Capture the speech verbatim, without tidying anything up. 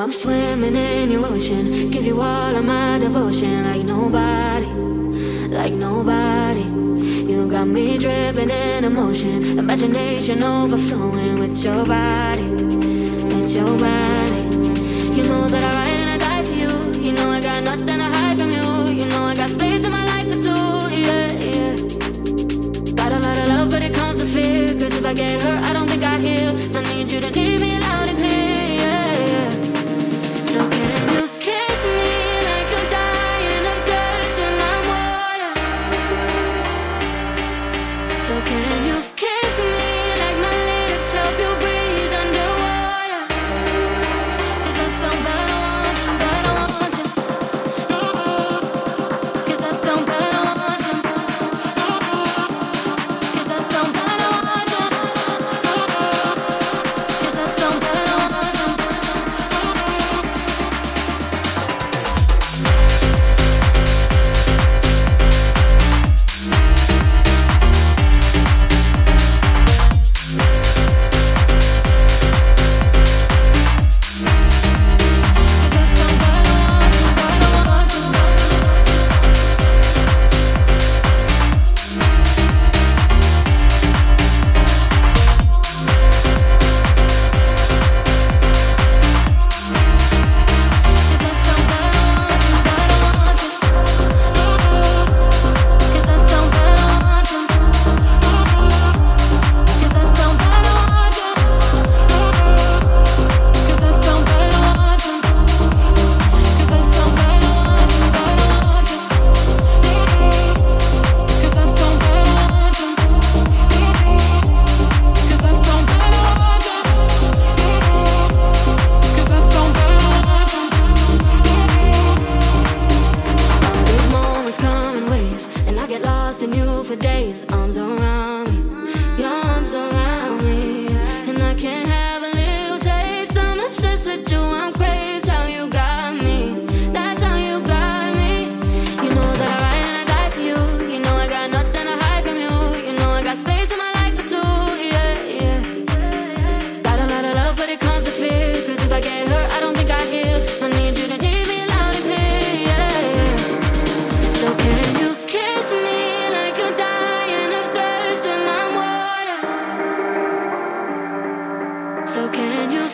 I'm swimming in your ocean, give you all of my devotion, like nobody, like nobody. You got me dripping in emotion, imagination overflowing with your body, with your body. You know that I ride and I die for you. You know I got nothing to hide from you. You know I got space in my life for two, yeah, yeah. Got a lot of love but it comes with fear, cause if I get hurt I don't think I heal. I need you to need me loud and clear, yeah, yeah. So can you kiss me like you're dying of thirst in my water? So can you kiss me like my lips help you breathe underwater? Cause that's so bad I want you, bad I want you. Cause that's so bad I want you. Cause that's so bad I want you. Cause that's so bad I want you. For days, arms around me, your arms around me, and I can't have a little taste. I'm obsessed with you, I'm crazed how you got me. That's how you got me. You know that I ride and I die for you. You know I got nothing to hide from you. You know I got space in my life for two, yeah, yeah. Got a lot of love but it comes with fear, cause if I get hurt I don't think I heal. I need you to need me loud and clear, yeah, yeah. So can you kiss me like you're dying of thirst in my water? So can you